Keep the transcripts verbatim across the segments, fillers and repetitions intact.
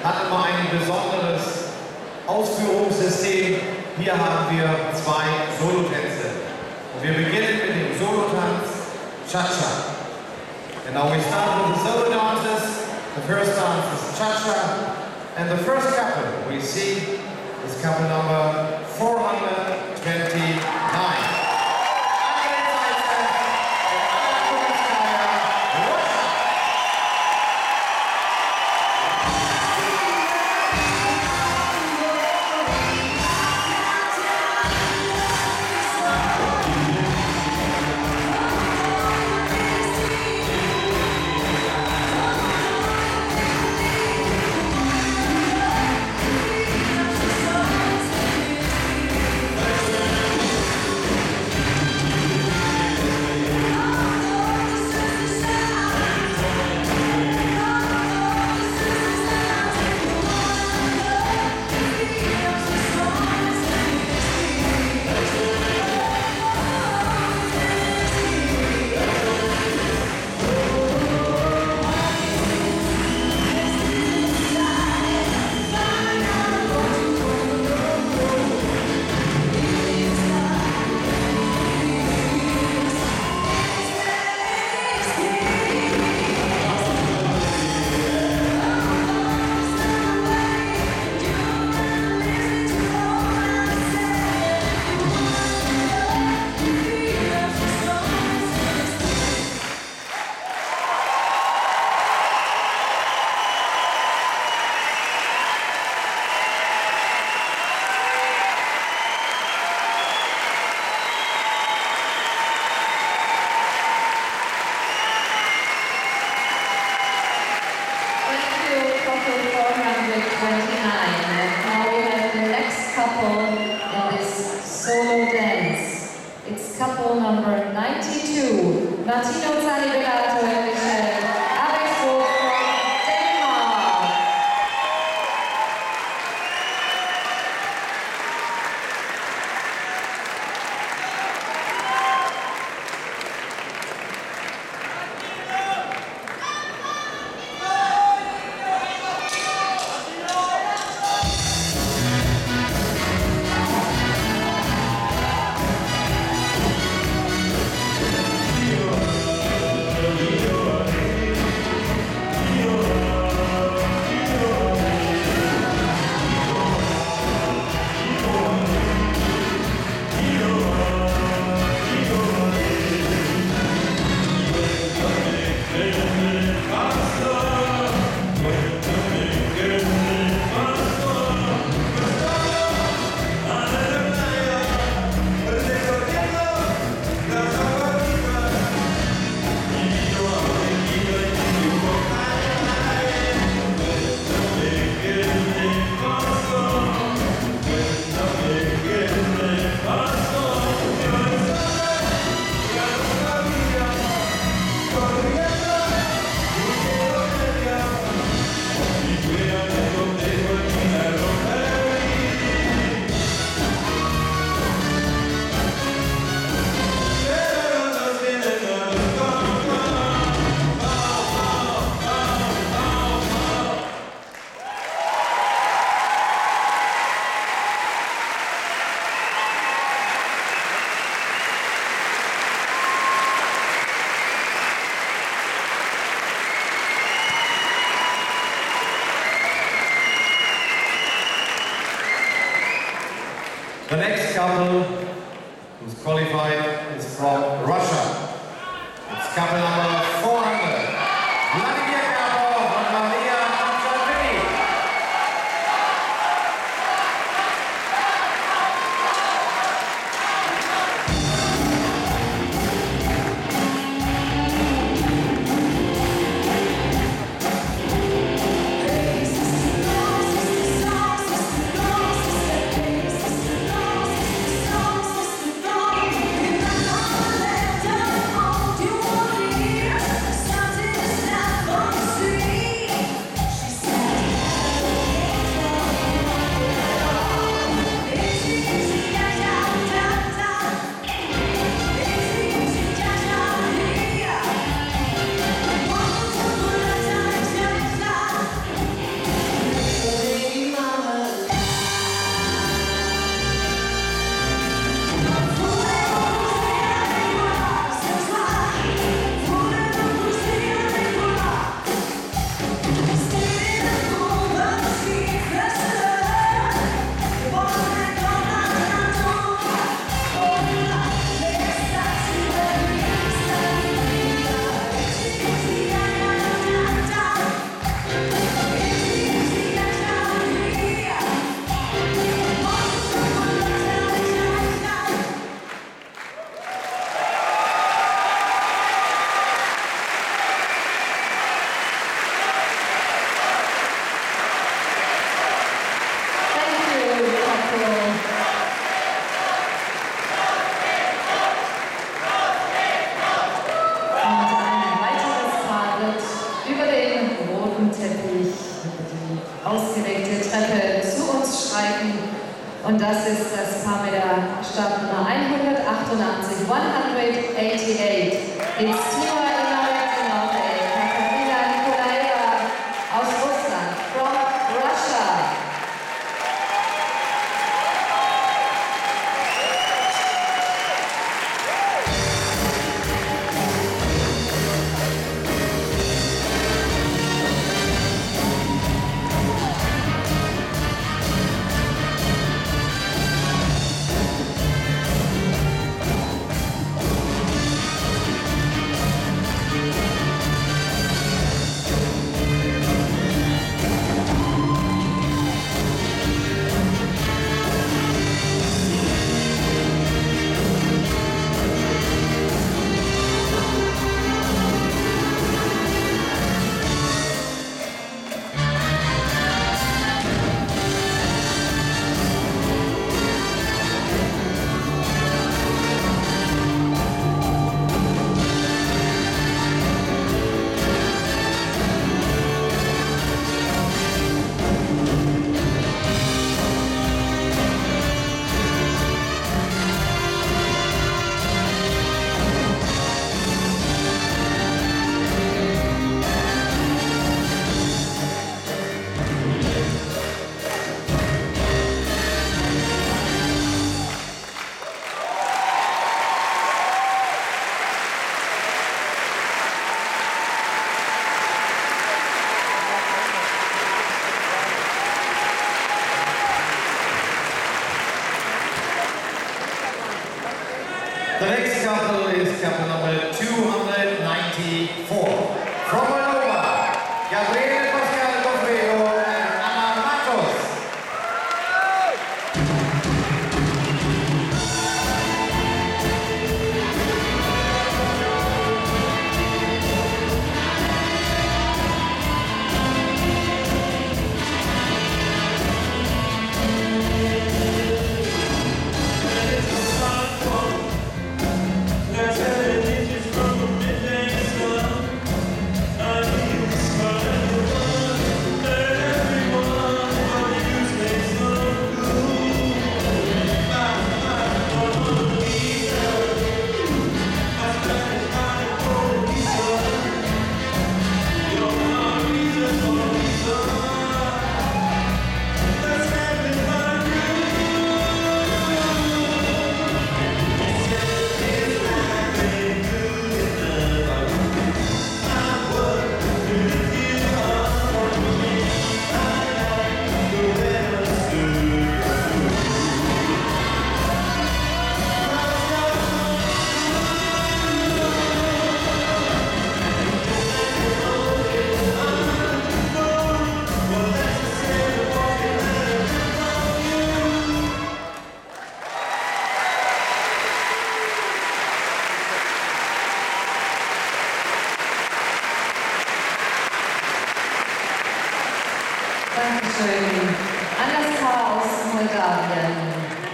hat immer ein besonderes Ausführungssystem. Hier haben wir zwei Solotänze. Und wir beginnen mit dem Solotanz Cha-Cha. And now we start with the solo dances. The first dance is Cha-Cha. And the first couple we see is couple number four hundred twenty-nine. Couple number ninety-two, Martino Zani Begato and Michelle Abexo from Denmark. The next couple who's qualified is from Russia. It's couple number four hundred. Vladimir Karpov and Maria Konstantin. You ausgelegte Treppe zu uns schreiten. Und das ist das Paar mit der Startnummer hundertachtundachtzig, hundertachundachtzig. It's Tima Imaretinovna, Katarina Nikolaeva aus Russland, from Russia. The next couple is couple number two hundred ninety-four. From Moldova, Gabriele Pascal Goffredo and Anna Matos. Dankeschön. An das Paar aus Moldawien.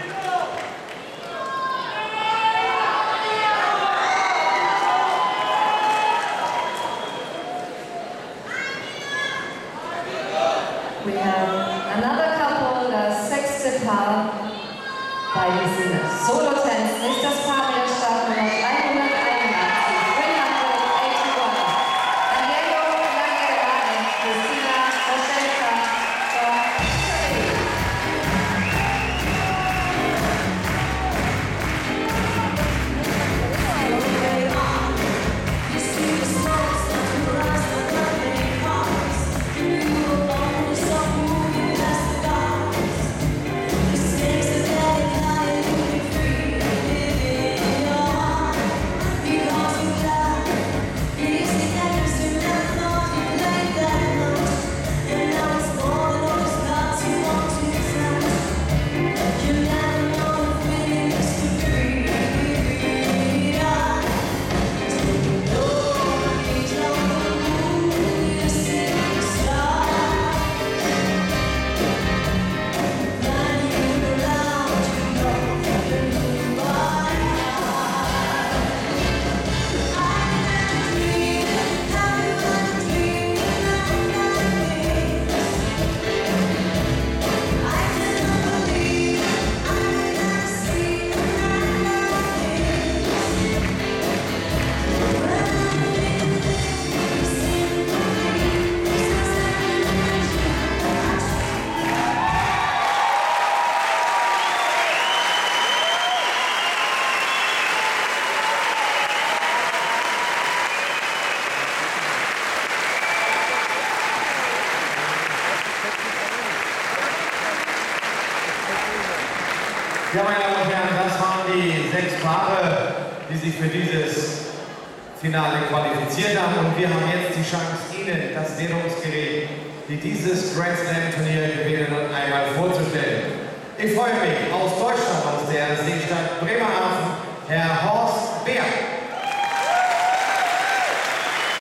We have another couple, das sechste Paar bei diesen Solo-Tänzen ist das Paar mit der Startnummer dreihunderteinundachtzig, dreihunderteinundachtzig. Angelo Langera und Christina Roschelka from Italy. You Ja, meine Damen und Herren, das waren die sechs Paare, die sich für dieses Finale qualifiziert haben. Und wir haben jetzt die Chance, Ihnen das Dehnungsgerät, die dieses Grand Slam Turnier gewinnen, einmal vorzustellen. Ich freue mich aus Deutschland, aus der Seestadt Bremerhaven, Herr Horst Beer.